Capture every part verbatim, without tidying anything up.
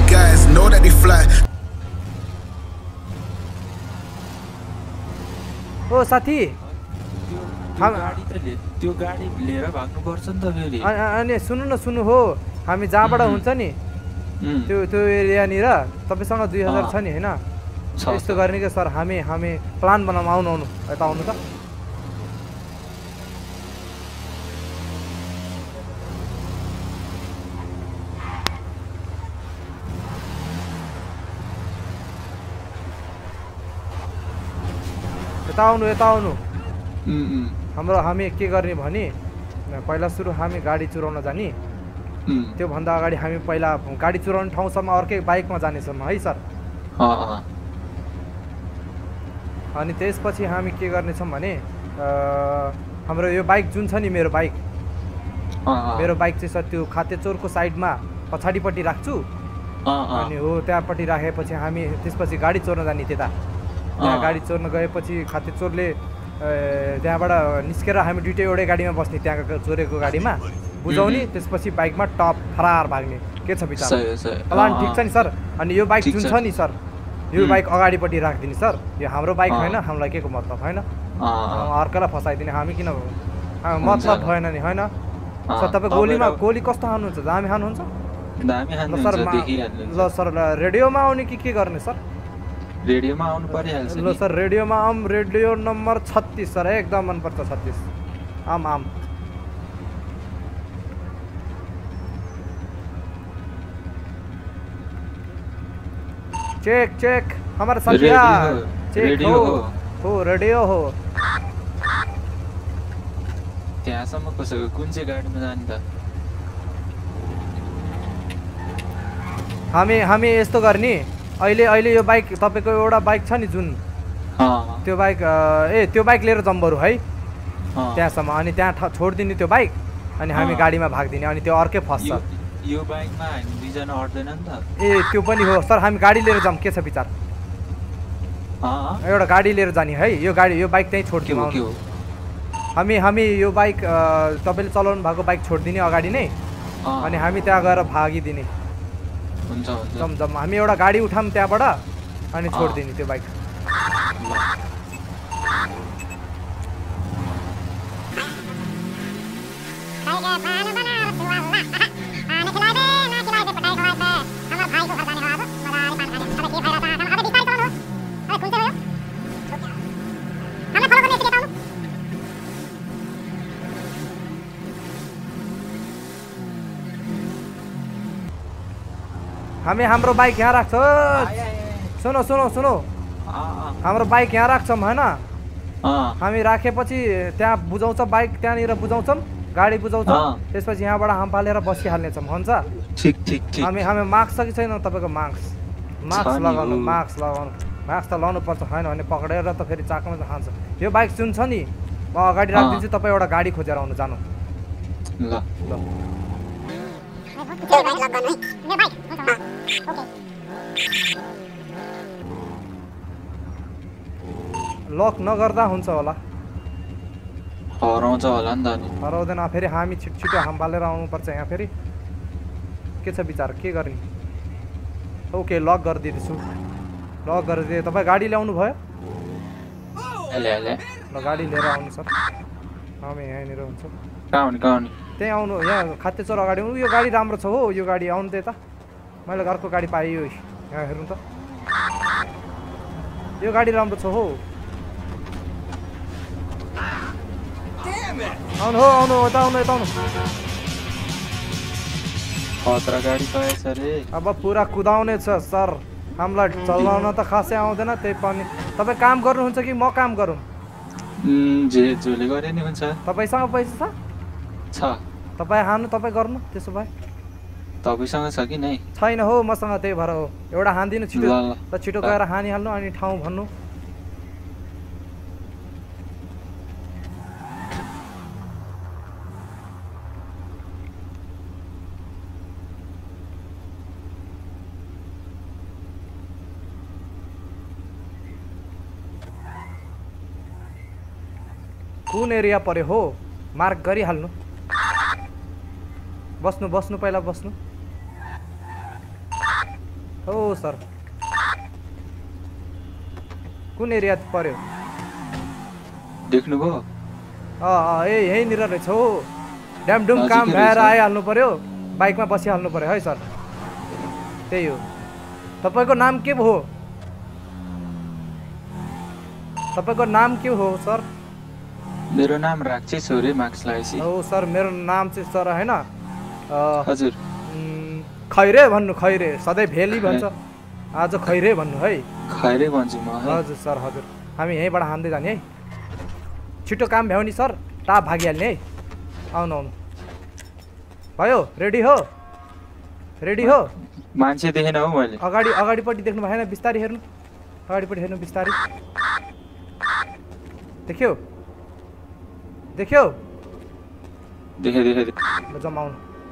guys know that they fly. ओ साथी हम गाडी त ले त्यो गाडी लिएर भाग्नु पर्छ नि त फेरि अनि सुन्नु न सुन्नु हो हामी जहाँबाट हुन्छ नि त्यो त्यो एरिया नि र तपाईसँग दुई हजार छ नि हैन यस्तो गर्ने के सर हामी हामी प्लान बनाउँ आउनु आउनु यता आउनु त यता आउनु यता आउनु हाम्रो हामी के गर्ने भने पहिला सुरु हामी गाडी चुराउन जाने त्यो भन्दा अगाडि हामी पहिला गाडी चुराउने ठाउँसम्म अर्कै बाइकमा जानेछौँ है सर अनि त्यसपछि हामी के गर्नेछौँ भने हाम्रो यो बाइक जुन छ नि मेरो बाइक मेरो बाइक चाहिँ सर त्यो खातेचोरको साइडमा पछाडिपट्टि राख्छु अनि हो त्यहाँपट्टि राखेपछि हामी त्यसपछि गाडी चोर्न जाने त्यता त्यहाँ गाडी चोर्न गएपछि खातेचोरले त्यहाँबाट निस्केर हामी दुईटै एउटै गाडीमा बस्ने त्यहाँ चोरेको गाडीमा बुझाउने त्यसपछि बाइकमा टप फरार भाग्ने के छ विचार प्लान ठिक छ नि सर अनि यो बाइक जुन छ नि सर यो बाइक अगाडिपट्टि राखिदिने सर यो हाम्रो बाइक होइन हामीलाई के को मतलब होइन अर्कालाई फसाइदिने हामी किन मतलब भएन नि होइन सर तपाईँ गोलीमा गोली कस्तो हान्नुहुन्छ दामी हान्नुहुन्छ सर ल सर रेडियोमा आउने कि के गर्ने सर रेडियोमा आउनु परिहाल्छ ल सर रेडियोमा आम रेडियो नम्बर छत्तीस सर एकदम मनपर्छ छत्तीस आम आम चेक चेक हमारा साथिया चेक हो हो रेडियो हो त्यहाँसम्म कसैको कुन चाहिँ गाडीमा जाने त हामी हामी यस्तो गर्ने अहिले अहिले यो बाइक तपाईको एउटा बाइक छ नि जुन त्यो बाइक ए त्यो बाइक लिएर जाउँ बरु है त्यहाँसम्म अनि त्यहाँ छोडिदिने त्यो बाइक अनि हामी गाडीमा भाग्दिने अनि त्यो अर्कै फस्छ यो बाइकमा हामी दुईजना अट्दैन नि त ए त्यो पनि हो सर हामी गाडी लिएर जाउँ के छ विचार एउटा गाडी लिएर जाने है यो गाडी यो बाइक त्यहीँ छोडिदिउँ हामी हामी यो बाइक तपाईँले चलाउनु भएको बाइक छोडिदिने अगाडि नै अनि हामी त्यहाँ गएर भागिदिने हुन्छ जम जम हामी एउटा गाडी उठाऊँ त्यहाँबाट अनि छोडिदिने त्यो बाइक हामी हाम्रो बाइक यहाँ राख्छ सुनो सुनो सुनो हाम्रो बाइक यहाँ राख्छौँ होइन हामी राखेपछि त्यहाँ बुझाउँछ बाइक त्यहाँनिर बुझाउँछौँ गाडी बुझाउँछौँ त्यसपछि यहाँबाट हाम्फालेर बसिहाल्नेछौँ हुन्छ ठिक ठिक ठिक हामी हामी मास्क छ कि छैन तपाईँको मास्क मास्क लगाउनु मास्क लगाउनु मास्क त लाउनु पर्छ होइन भने पक्रेर त फेरि चाकमा खान्छ यो बाइक जुन छ नि म अगाडि राखिदिन्छु तपाईँ एउटा गाडी खोजेर आउनु जानु ल ल लक नगर्दा हुन्छ होला हराउँछ होला नि त अनि हराउँदैन फेरि हामी छिटो छिटो हाम्फालेर आउनुपर्छ यहाँ फेरि के छ विचार के गर्ने ओके लक गरिदिँदैछु लक गरिदिएँ तपाईँ गाडी ल्याउनु भयो ल गाडी लिएर आउनु सर हामी यहाँनिर हुन्छ कहाँ आउने कहाँ आउने त्यहीँ आउनु यहाँ खातेचोर अगाडि आउनु यो गाडी राम्रो छ हो यो गाडी आउनु त्यता मैले घरको गाडी पाएँ यो यहाँ हेर्नु त यो गाडी राम्रो छ हो आउनु हो आउनु यता आउनु यता आउनु खतरा गाडी पाएछ रे अब पुरा कुदाउने छ सर हामीलाई चलाउन त खासै आउँदैन त्यही पनि तपाईँ काम गर्नुहुन्छ कि म काम गरौँ जे जोले गरे नि हुन्छ तपाईँसँग पैसा छ तपाईँ हान्नु तपाईँ गर्नु त्यसो भए तपाईँसँग छ कि नै छैन हो मसँग त्यही भएर हो एउटा हानिदिनु छिटो त छिटो गएर हानिहाल्नु अनि ठाउँ भन्नु कुन एरिया पर्यो हो मार्क गरिहाल्नु बस्नु बस्नु पहिला बस्नु हो सर कुन एरिया पर्यो देख्नुभयो अँ अँ ए यहीँनिर रहेछ हो ड्यामडुम काम भएर आइहाल्नु पर्यो बाइकमा बसिहाल्नु पर्यो है सर त्यही हो तपाईँको नाम के हो तपाईँको नाम के हो सर मेरो नाम राक्षस हो रे मार्क्स लगाएपछि हो सर मेरो नाम चाहिँ सर होइन हजुर खैरे भन्नु खैरे सधैँ भेली भन्छ आज खैरे भन्नु है खैरे भन्छु म हजुर सर हजुर हामी यहीँबाट हान्दै जाने है छिटो काम भ्याउ नि सर टाप भागिहाल्ने है आउनु आउनु भयो रेडी हो रेडी हो मान्छे देखेन हौ मैले अगाडि अगाडिपट्टि देख्नु भएन बिस्तारै हेर्नु अगाडिपट्टि हेर्नु बिस्तारै देख्यो देख्यो देखे देखे ल जमाउनु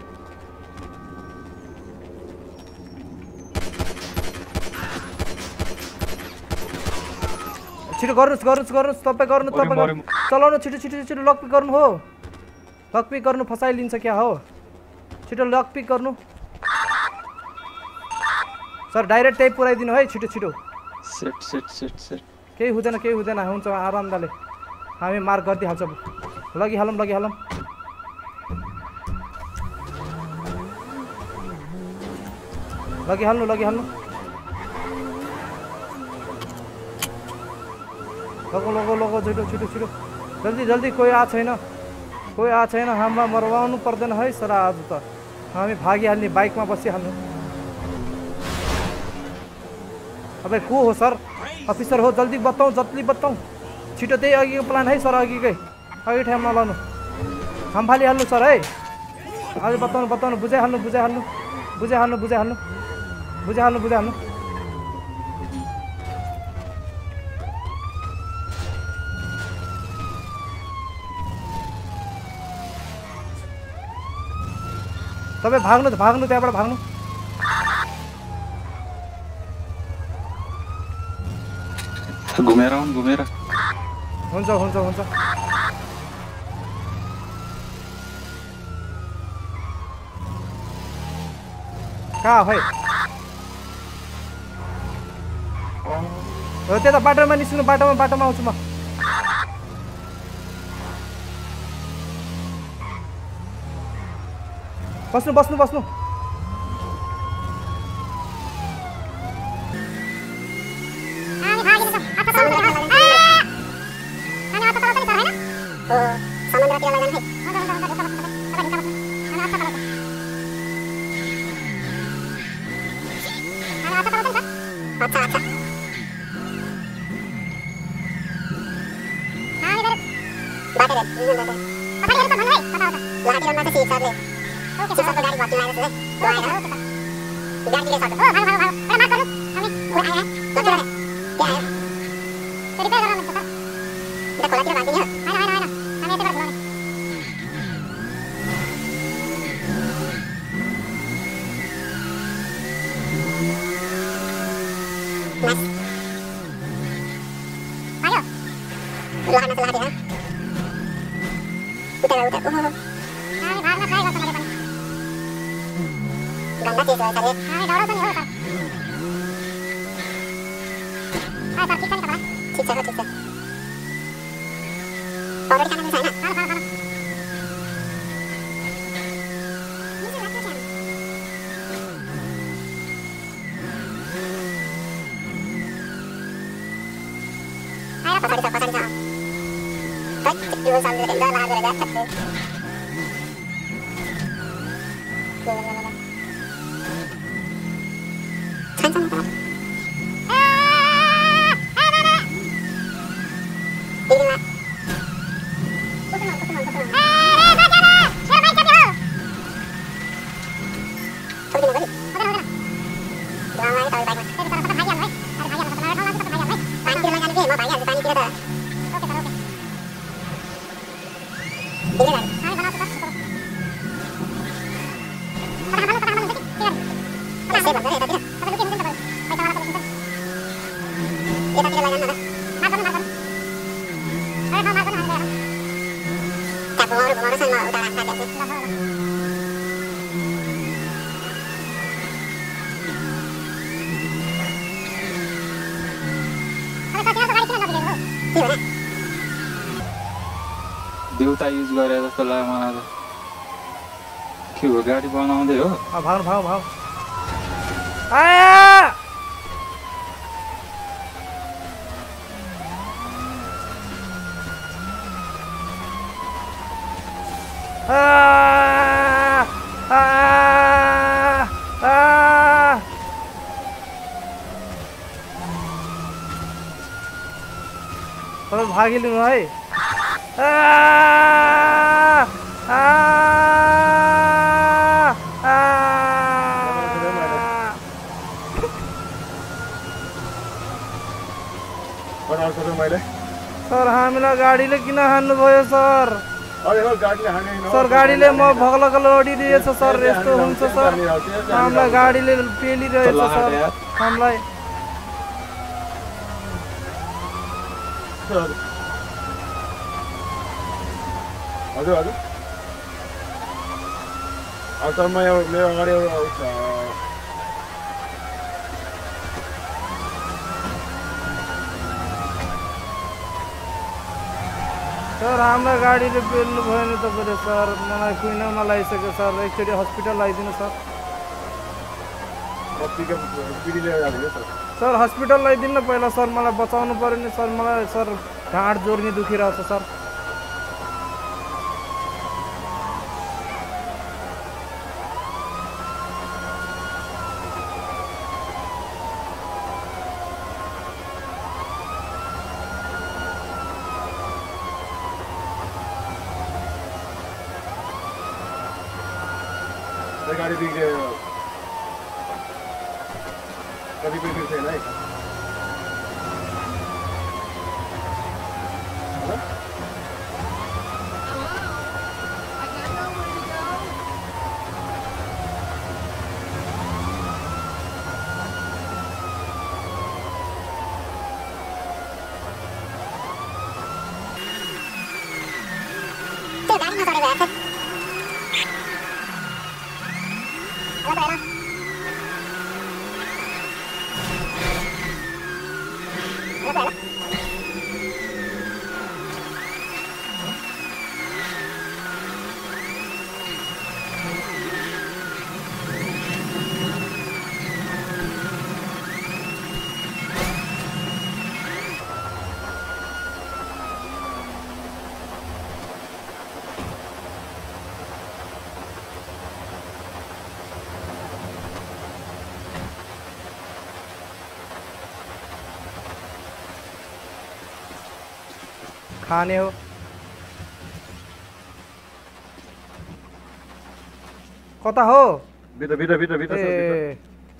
छिटो गर्नुहोस् गर्नुहोस् गर्नुहोस् तपाईँ गर्नु तपाईँ चलाउनु छिटो छिटो छिटो लक पिक गर्नु हो लक पिक गर्नु फसाइलिन्छ क्या हो छिटो लक पिक गर्नु सर डाइरेक्ट त्यही पुऱ्याइदिनु है छिटो छिटो सेट सेट सेट सेट केही हुँदैन केही हुँदैन हुन्छ आरामदाले हामी मार्क गरिदिइहाल्छौँ लगिहालौँ लगिहालौँ लगिहाल्नु लगिहाल्नु लगो लगो लगो छिटो छिटो छिटो जल्दी जल्दी कोही आएको छैन कोही आएको छैन हामीलाई मरवाउनु पर्दैन है सर आज त हामी भागिहाल्ने बाइकमा बसिहाल्नु तपाईँ को हो सर अफिसर हो जल्दी बताउँ जल्दी बताउँ छिटो त्यही अघिको प्लान है सर अघिकै अघि ठाउँमा लानु सम्हालिहाल्नु सर है अझै बताउनु बताउनु बुझाइहाल्नु बुझाइहाल्नु बुझाइहाल्नु बुझाइहाल्नु बुझाइहाल्नु बुझाइहाल्नु तपाईँ भाग्नु भाग्नु त्यहाँबाट भाग्नु घुमेर आउनु घुमेर हुन्छ हुन्छ हुन्छ कहाँ है हो त्यता बाटोमा निस्किनु बाटोमा बाटोमा आउँछु म बस्नु बस्नु बस्नु देउता युज गरे जस्तो लाग्यो मलाई त के हो गाडी बनाउँदै हो आ भाग भाग भाग आया आ आ आ तपाईं भागिलिनु है आ आ सर हामीलाई गाडीले किन हान्नुभयो सर सर गाडीले म भगलगल ओडिदिएछ सर यस्तो हुन्छ सर हामीलाई गाडीले पेलिरहेछ सर हामीलाई हजुर हजुर सर म मेरो अगाडि एउटा सर हामीलाई गाडीले पेल्नु भएन तपाईँले सर मलाई कुइनामा लगाइसक्यो सर एकचोटि हस्पिटल लगाइदिनु सर सर हस्पिटल लगाइदिनु न पहिला सर मलाई बचाउनु पऱ्यो नि सर मलाई सर ढाँड जोर्नी दुखिरहेछ सर गाडी बिग्रियो कति बिग्रियो छैन है खाने हो कता हो भित्र भित्र भित्र भित्र ए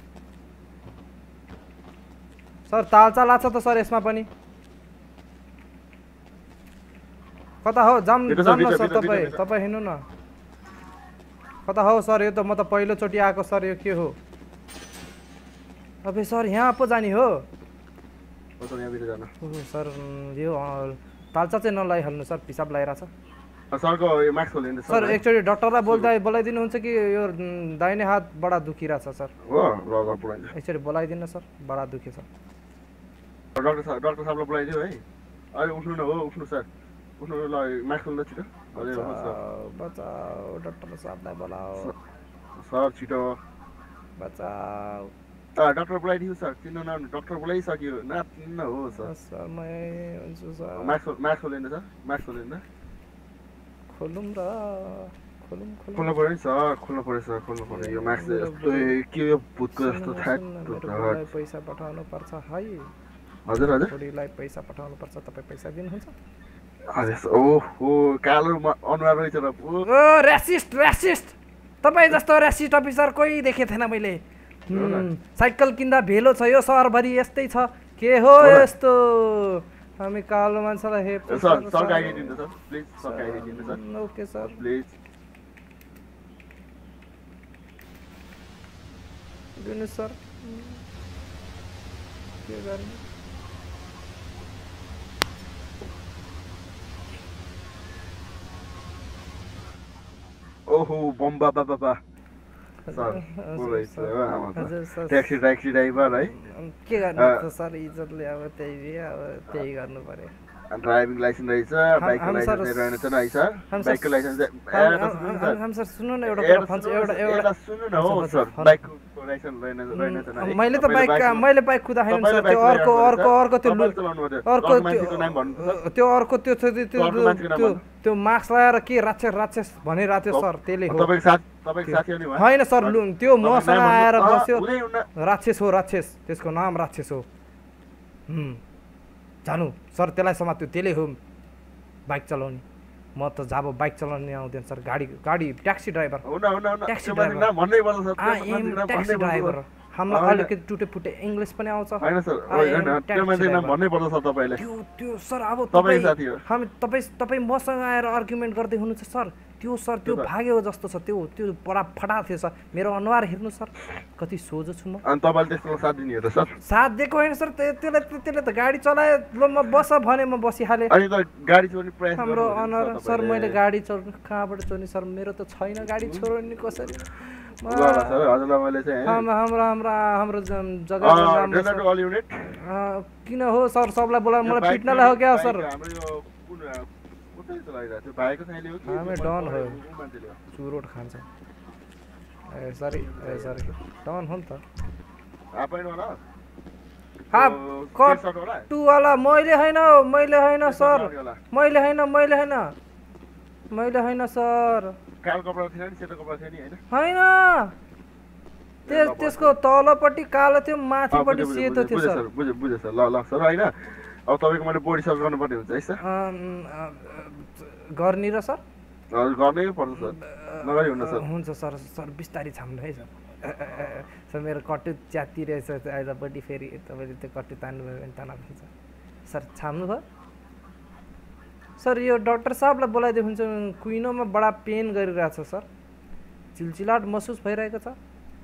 सर तालचा लाग्छ त सर यसमा पनि कता हो जाम जाम न सर तपाईँ तपाईँ हिँड्नु न कता हो सर यो त म त पहिलोचोटि आएको सर यो के हो अबे सर यहाँ पो जाने हो सर यो तालचा चाहिँ नलाइहाल्नु सर पिसाब लगाइरहेछ सरको यो मास्क खोलिदिनु सर एकचोटि डाक्टरलाई बोल्दा बोलाइदिनु हुन्छ कि यो दाहिने हात बडा दुखिरहेछ सर हो ल बोलाइदिनु एकचोटि बोलाइदिनु सर बडा दुखेछ डाक्टर साहब डाक्टर साहबलाई बोलाइदियो है अहिले उठ्नु न हो उठ्नु सर उठ्नु ल मास्क खोल्नु छिटो हजुर बचाओ डाक्टर साहबलाई बोलाओ सर छिटो बचाओ डाक्टर बोलाइदियो सर चिन्नु न डाक्टर बोलाइसक्यो नाच्नु हो सर सर म हुन्छु सर मास्क मास्क खोलिदिनु सर मास्क खोलिदिनु खोलौँ र खोलौँ खोलौँ खोल्नु पर्यो नि सर खोल्नु पर्यो सर खोल्नु पर्यो यो मास्क यस्तो के यो भूतको जस्तो थाहा पैसा पठाउनु पर्छ है हजुर हजुर छोरीलाई पैसा पठाउनु पर्छ तपाईँ पैसा दिनुहुन्छ हजुर ओहो कालो अनुहार रहेछ र ओ र्यासिस्ट र्यासिस्ट तपाईँ जस्तो र्यासिस्ट अफिसर कोही देखेको थिएन मैले साइकल किन्दा भेलो छ यो सहरभरि यस्तै छ के हो यस्तो हामी कालो मान्छेलाई हेप सर सर गाइदिनु सर प्लिज सर गाइदिनु सर ओके सर प्लिज दिनु सर के गर्ने ओहो बम्बा बाबा बा सर ट्याक्सी ट्याक्सी ड्राइभर है के गर्नु सर इज्जतले अब त्यही अब त्यही गर्नु पर्यो ड्राइभिङ लाइसेन्स रहेछ, बाइकको लाइसेन्स रहेन छ है सर। बाइकको लाइसेन्स हम सर सुन्नु न एउटा कुरा भन्छ एउटा एउटा सुन्नु न हो सर, बाइकको लाइसेन्स रहेन रहेन छ न। मैले त बाइक मैले बाइक कुदाएन सर, त्यो अर्को अर्को अर्को त्यो अर्को मान्छेको नाम भन्नु त्यो अर्को त्यो त्यो त्यो मास्क लगाएर के राक्षस राक्षस भनिरहेको थियो सर, त्यसले हो। तपाईको साथ तपाईको साथी हो नि उहाँ? होइन सर, त्यो मसँग आएर बस्यो, राक्षस हो राक्षस, त्यसको नाम राक्षस हो। हुँ जानु सर, त्यसलाई समात्यो, त्यसले हो बाइक चलाउने। म त जब बाइक चलाउने आउँदैन सर, गाडी गाडी taxi driver taxi driver taxi driver हामीलाई अलिकति टुटे फुटे इङ्ग्लिस पनि आउँछ होइन सर, होइन त्यो मान्छे नाम भन्नै पर्छ सर तपाईलाई। त्यो त्यो सर अब तपाईँ साथी हो, हामी तपाईँ तपाईँ मसँग आएर आर्गुमेन्ट गर्दै हुनुहुन्छ सर, त्यो सर त्यो भाग्यो जस्तो छ, त्यो त्यो बडा फटा थियो सर। मेरो अनुहार हेर्नु सर, कति सोझो छु म। अनि तपाईँले त्यसको साथ दिने हो त सर? साथ दिएको होइन सर, त्यसले त्यसले त गाडी चलायो, ल म बस भने म बसिहालेँ। अनि त गाडी चोर्ने प्रयास हाम्रो अनुहार सर, मैले गाडी चोर्नु कहाँबाट चोर्ने सर, मेरो त छैन गाडी चोर्ने कसरी। हजुरलाई मैले चाहिँ हाम्रो हाम्रो हाम्रो जग्गा किन हो सर, सबलाई बोला मलाई पिट्नलाई हो क्या सर? हामी डन हो, चुरोट खान्छ। ए सरी ए सरी डन हो नि त। टुवाला मैले होइन मैले होइन सर, मैले होइन मैले होइन मैले होइन सर, होइन त्यस त्यसको तलपट्टि कालो थियो, माथिपट्टि सेतो थियो सर। बुझ्यो बुझ्यो सर, ल ल सर होइन। अब तपाईँको मैले बोडी सर्च गर्नुपर्ने हुन्छ है सर? गर्ने र सर गर्नै पर्छ सर, नगरी हुन्न सर। हुन्छ सर, सर बिस्तारै छाम्नु है सर। सर मेरो कट्टु च्याति रहेछ यतापट्टि, फेरि तपाईँले त्यो कट्टु तान्नुभयो भने तनाव हुन्छ सर। छाम्नु भयो सर? यो डक्टर साहबलाई बोलाइदियो हुन्छ, कुइनोमा बडा पेन गरिरहेछ सर, चिलचिलाट महसुस भइरहेको छ।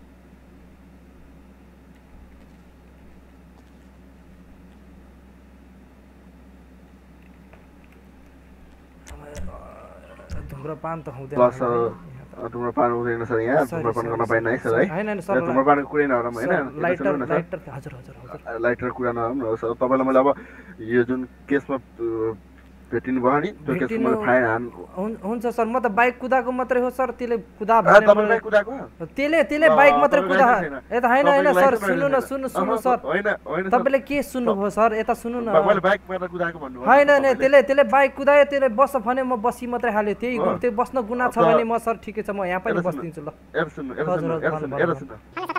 धुम्रपान त हुँदैन, धुम्रपान हुँदैन सर यहाँ, धुम्रपान गर्न पाइन्न है सर है? हैन सर, धुम्रपानको कुरै नगरौँ होइन, लाइटर लाइटर हजुर हजुर हजुर लाइटर कुरा नगरौँ सर। तपाईँलाई मैले अब यो जुन केसमा भेटिनु भयो नि, त्यो केसमा मैले फाइन हान हुन्छ सर। म त बाइक कुदाएको मात्रै हो सर, त्यसले कुदा भने तपाईले कुदाएको? त्यसले त्यसले बाइक मात्रै कुदा। यता हैन हैन सर, सुन्नु न सुन्नु सुन्नु सर, हैन हैन तपाईले के सुन्नुभयो सर? यता सुन्नु न, मैले बाइक मात्र कुदाएको भन्नु हो? हैन हैन, त्यसले त्यसले बाइक कुदायो, त्यसले बस भने म बसी मात्रै हाल्यो, त्यही त्यो बस्न गुना छ भने म सर ठिकै छ, म यहाँ पनि बस्दिन्छु ल। हेर सुन्नु हेर सुन्नु हेर सुन्नु हेर सुन्नु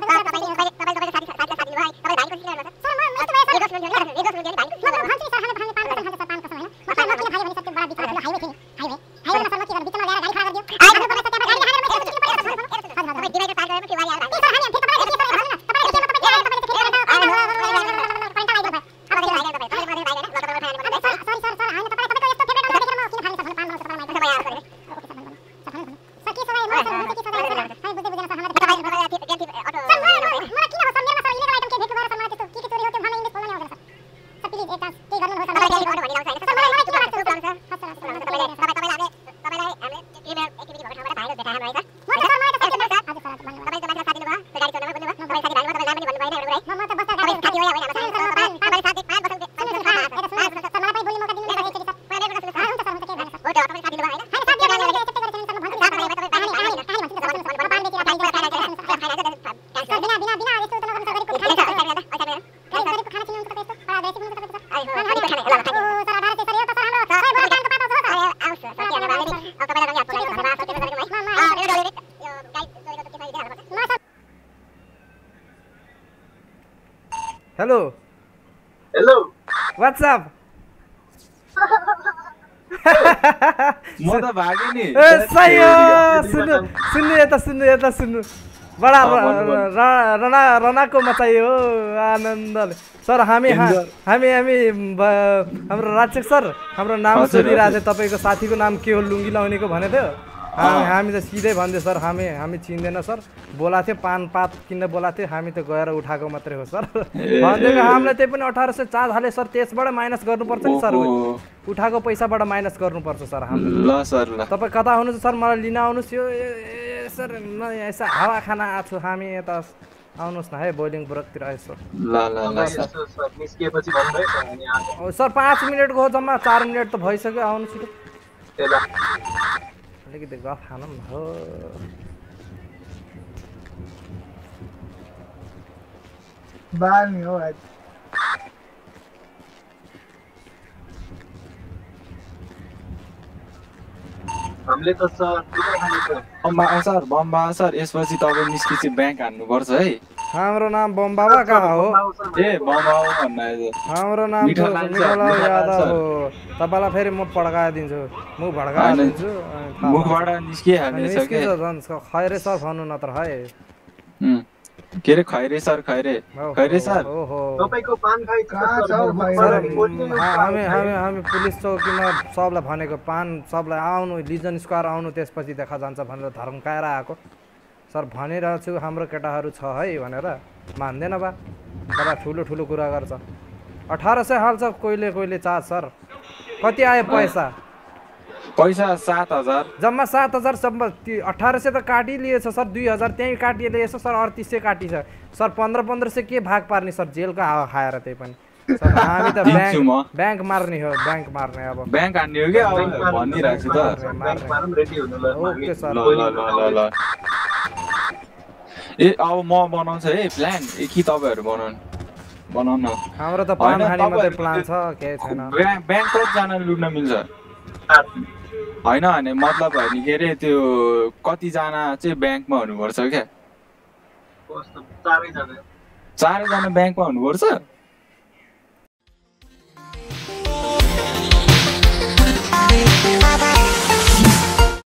हेलो हेलो व्हाट्स अप? म त भागे नि। ए सही हो, सुन्नु सुन्नु यता सुन्नु यता सुन्नु, बडा रना रनाको मचाइ हो आनन्दले सर। हामी हामी हामी हाम्रो राक्षस सर, हाम्रो नाम सोधिरहेको थियो, तपाईँको साथीको नाम के हो लुङ्गी लाउनेको भनेको थियो। हामी त सिधै भन्दै सर, हामी हामी चिन्दैन सर, बोलाएको थियो पान पात किन्न बोलाएको थियो, हामी त गएर उठाएको मात्रै हो सर। भनिदिएको हामीलाई त्यही पनि अठार सय चार्ज हाले सर, त्यसबाट माइनस गर्नुपर्छ नि सर, उठाएको पैसाबाट माइनस गर्नुपर्छ सर हामीले। ल सर ल, तपाईँ कता हुनुहुन्छ सर? मलाई लिन आउनुहोस्। यो सर म यसो हावा खान आएको छु, हामी यता आउनुहोस् न है बोइलिङ ब्रोकतिर यसो ल ल ल सर निस्किएपछि भन्नु है अनि आएको सर पाँच मिनटको हो जम्मा चार मिनट त भइसक्यो आउनु छिटो ल अलिकति गफ खानु न हो बानी हो आज हामीले त सर बम्बा सर बम्बा सर यसपछि तपाईँ निस्केपछि ब्याङ्क हान्नुपर्छ है हाम्रो नाम बम बाबा कहाँ हो ए बम्बा हो भन्नु हाम्रो नाम मिठो लाल सर, मिठोलाल मिठो लाल यादव सर। हो तपाईँलाई फेरि म पड्काइदिन्छु म भड्काइदिन्छु अनि थाहा मुखबाट निस्किहाल्नेछ के निस्किन्छ झन् खैरे सर भन्नु नत्र है उम्, के अरे खैरे सर खैरे खैरे सर ओहो तपाईको पान खाइ कहाँ छ हौ खैरे? सर हा- हामी हामी हामी पुलिस चौकीमा सबलाई भनेको पान सबलाई आउनु लिजन स्क्वायर आउनु त्यसपछि देखा जान्छ भनेर धर्मकाएर आएको सर भनिरहेको छु हाम्रो केटाहरू छ है भनेर मान्दैन बा तर ठुलो ठुलो कुरा गर्छ अठार सय हाल्छ कोहीले कोहीले चार्ज सर कति आयो पैसा पैसा सात हजार जम्मा सात हजार सम्म अठार सय त काटिलिएछ सर दुई हजार त्यहीँ काटिलिएछ सर अडतिस सय काटिछ सर पन्ध्र पन्ध्र सय के भाग पार्ने सर जेलको हावा खाएर त्यही पनि सर हामी त दिन्छु म। ब्याङ्क ब्याङ्क मार्ने हो ब्याङ्क मार्ने अब ब्याङ्क हान्ने हो कि अब भनिदिइरहेको छु त मार्ने पारम रेडी हुनु ल ओके सर ल ल ल ल ल ए अब म बनाउँछु है प्लान ए कि तपाईँहरू बनाउनु बनाउनु न हाम्रो त पान होइन, खाने मात्रै तपाईँहरू प्लान छ केही छैन ब्याङ्क ब्याङ्क कतिजना लुट्न मिल्छ होइन होइन मतलब होइन के अरे त्यो कतिजना चाहिँ ब्याङ्कमा हुनुपर्छ क्या कस्तो चारैजना चारैजना ब्याङ्कमा हुनुपर्छ Bye bye.